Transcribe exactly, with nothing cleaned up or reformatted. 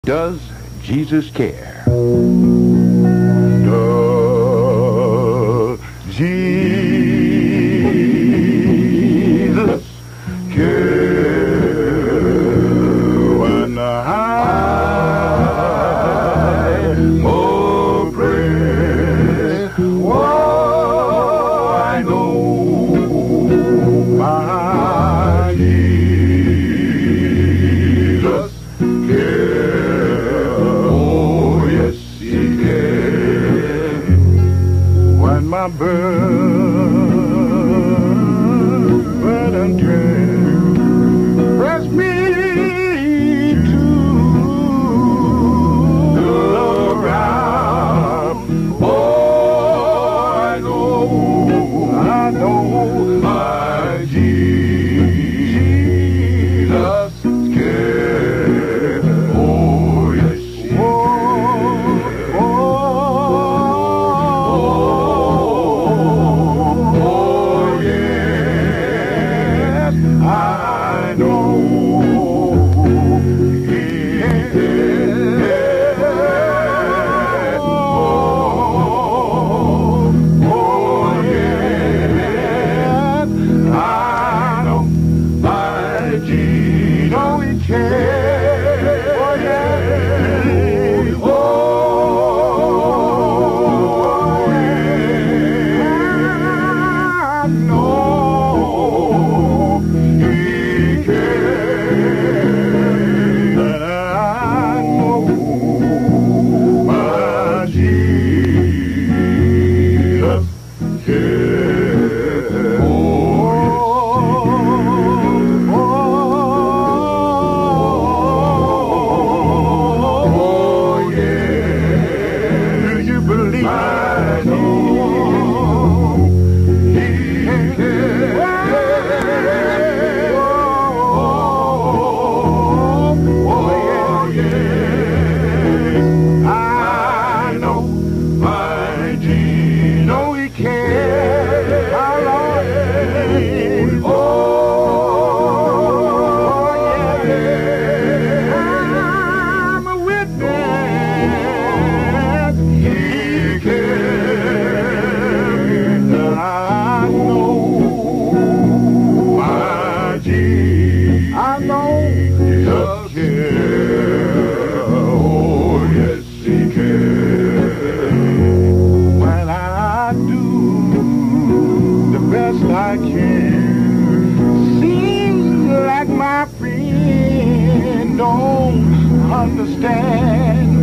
Does Jesus care? Does Jesus care when I'm oppressed? Oh, I know my Jesus cares. My burden turn, press me to look around. Oh, I know, I know my Jesus cares. Oh, yes, he cares. Oh, I know he cares. Oh, oh, yes, I know my Jesus, know he cares. Oh, yes. Oh, yes, I know. I know Jesus cares. Oh, yes, he cares. When I do the best I can, seems like my friend don't understand.